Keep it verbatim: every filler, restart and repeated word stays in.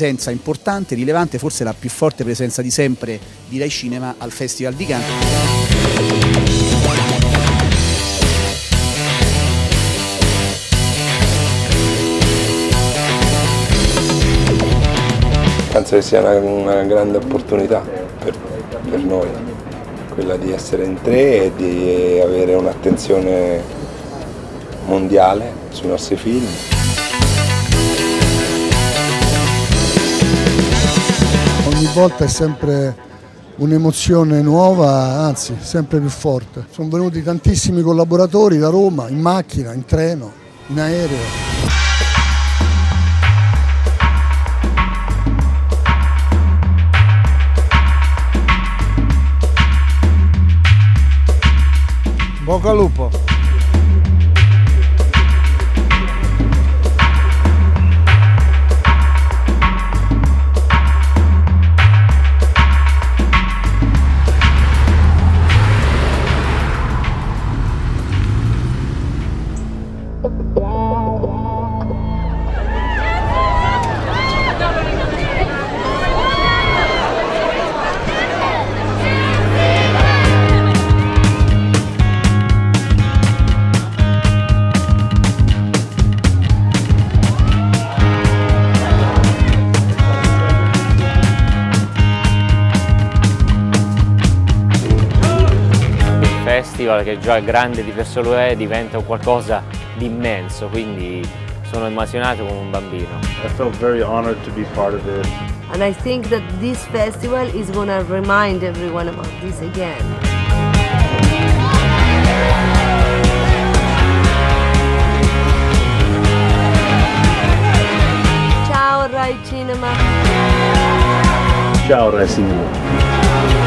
presenza importante, rilevante, forse la più forte presenza di sempre di Rai Cinema al Festival di Cannes. Penso che sia una, una grande opportunità per, per noi, quella di essere in tre e di avere un'attenzione mondiale sui nostri film. Ogni volta è sempre un'emozione nuova, anzi sempre più forte. Sono venuti tantissimi collaboratori da Roma, in macchina, in treno, in aereo. Bocca al lupo! Il festival, che già grande di per sé lo è, diventa qualcosa di immenso, quindi sono emozionato come un bambino. I felt very honored to be part of it. And I think that this festival is going to remind everyone about this again. Ciao Rai Cinema! Ciao Rai Cinema!